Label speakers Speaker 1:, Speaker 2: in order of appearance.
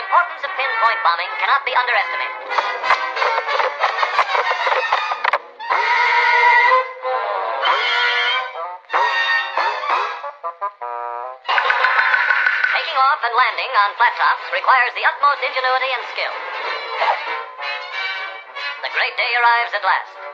Speaker 1: importance of pinpoint bombing cannot be underestimated. Taking off and landing on flat tops requires the utmost ingenuity and skill. The great day arrives at last.